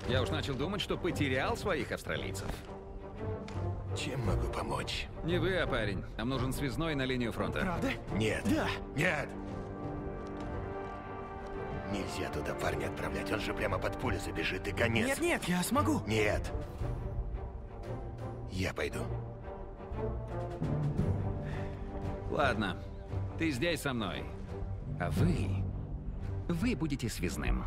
Я уж начал думать, что потерял своих австралийцев. Чем могу помочь? Не вы, а парень. Нам нужен связной на линию фронта. Правда? Нет. Да. Нет! Нельзя туда парня отправлять, он же прямо под пулю забежит и конец. Нет, я смогу. Нет. Я пойду. Ладно, ты здесь со мной. А вы будете связным.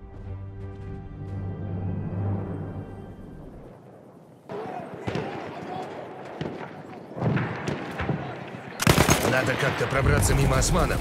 Надо как-то пробраться мимо османов.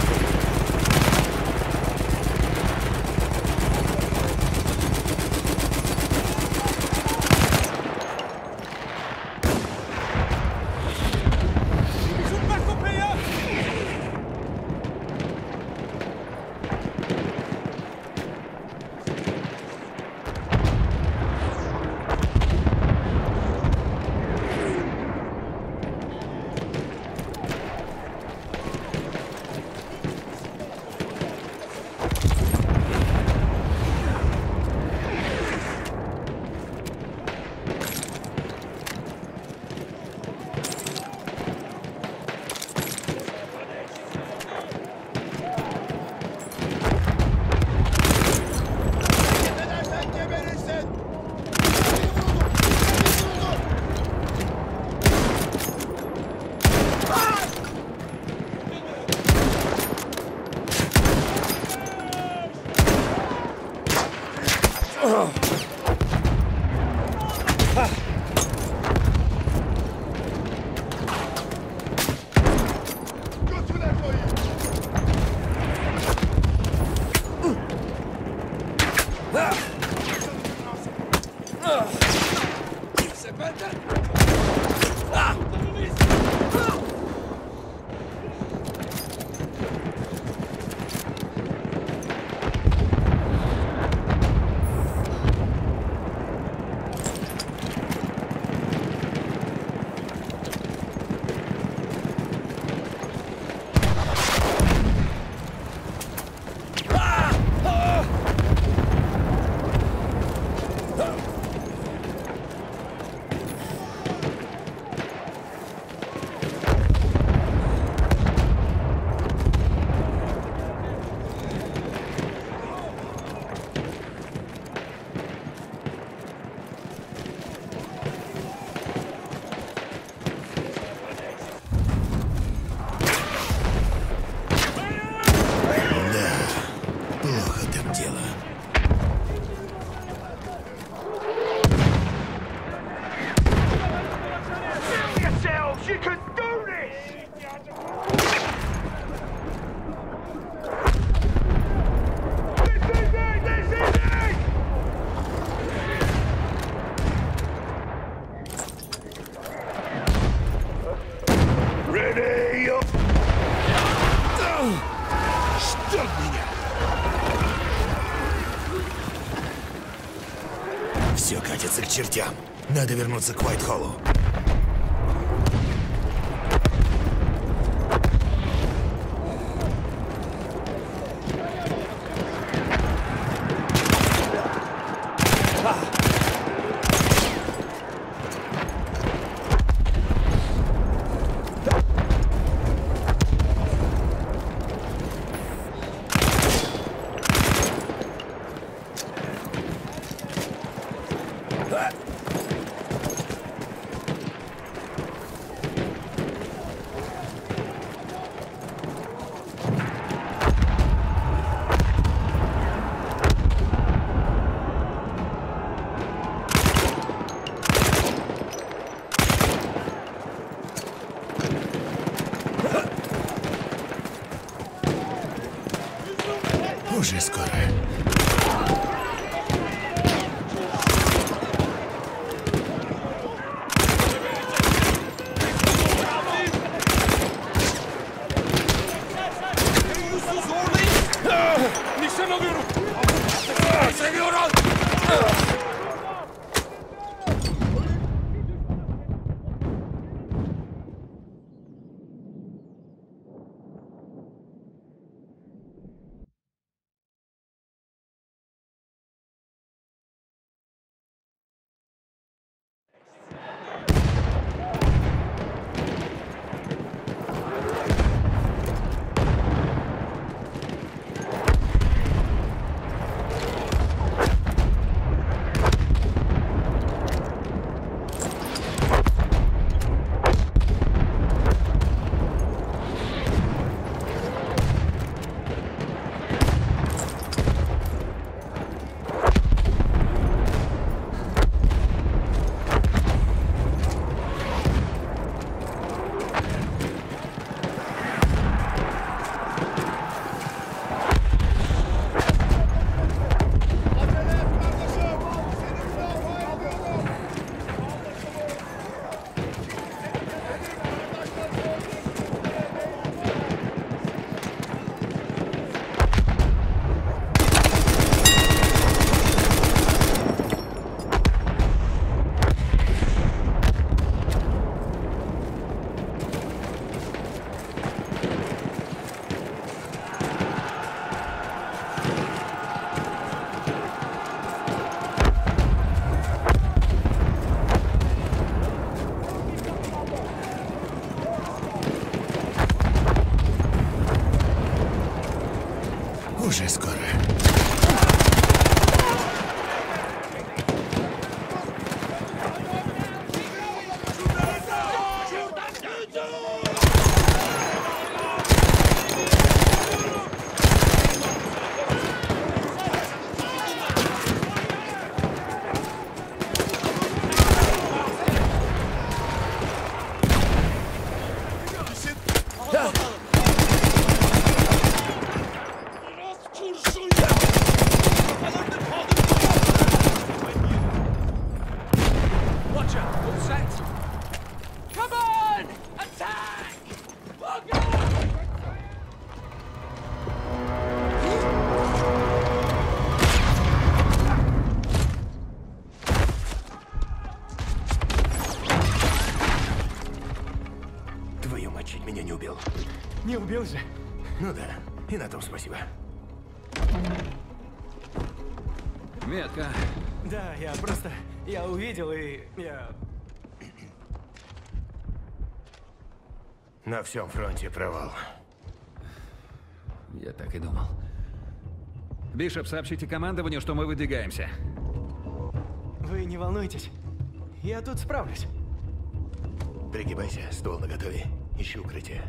Плохо там дело. Чтоб меня! Все катится к чертям. Надо вернуться к Уайтхоллу. Уже скоро. Уже скоро. Твою мать, чуть меня не убил. Не убил же. Ну да, и на том спасибо. Метка. Да, я увидел и я... На всем фронте провал. Я так и думал. Бишоп, сообщите командованию, что мы выдвигаемся. Вы не волнуйтесь. Я тут справлюсь. Пригибайся, ствол наготове. Ищи укрытие.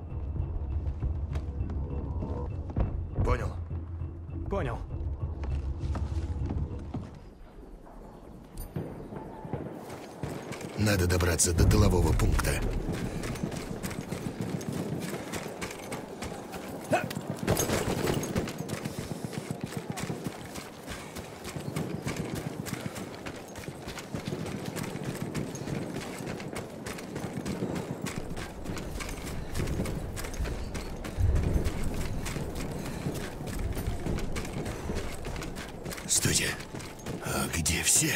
Понял? Понял. Надо добраться до тылового пункта. Стойте. А где все?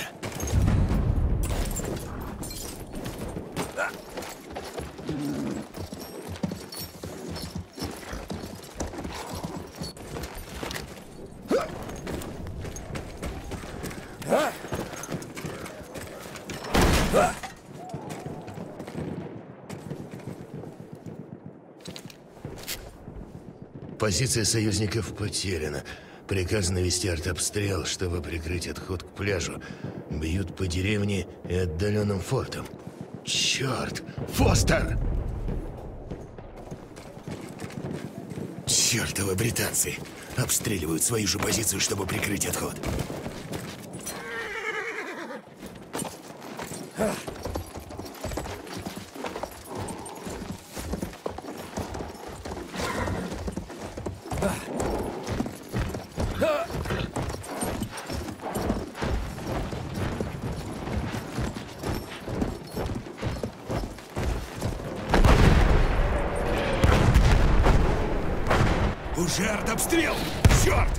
Позиция союзников потеряна. Приказано вести артобстрел, чтобы прикрыть отход к пляжу. Бьют по деревне и отдаленным фортам. Черт! Фостер! Чертовы британцы! Обстреливают свою же позицию, чтобы прикрыть отход. Уже артобстрел! Черт!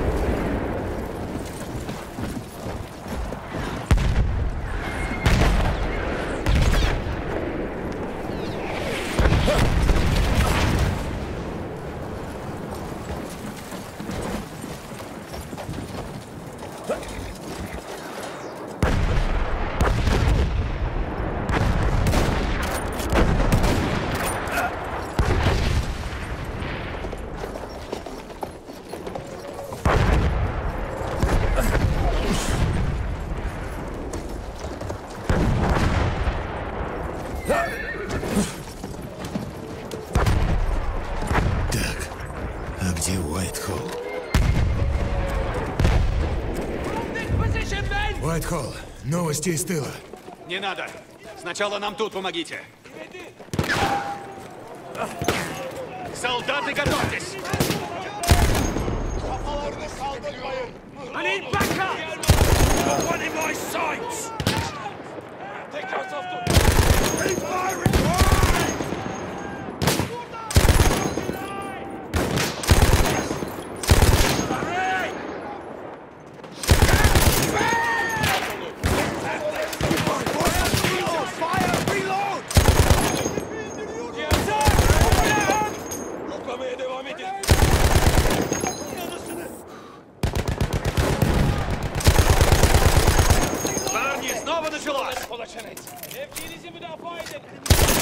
Так, а где Уайтхолл? Уайтхолл, новости из тыла. Не надо. Сначала нам тут помогите. Солдаты, готовьтесь! I need backup! Got one in my sights! Take us off the... Keep firing! Парни, снова началось!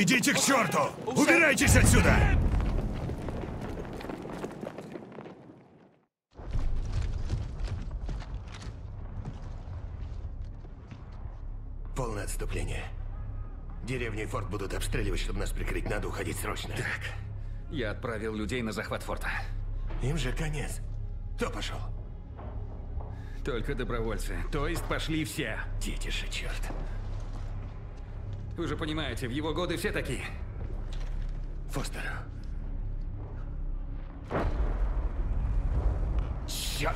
Идите к черту! Убирайтесь отсюда! Полное отступление. Деревни и форт будут обстреливать, чтобы нас прикрыть. Надо уходить срочно. Так, я отправил людей на захват форта. Им же конец. Кто пошел? Только добровольцы. То есть пошли все. Дети же, черт. Вы же понимаете, в его годы все такие. Фостер. Черт!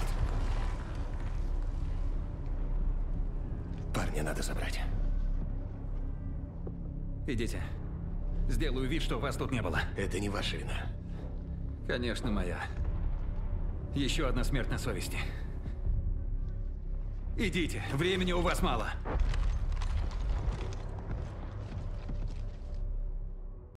Парня надо забрать. Идите. Сделаю вид, что вас тут не было. Это не ваша вина. Конечно, моя. Еще одна смерть на совести. Идите, времени у вас мало.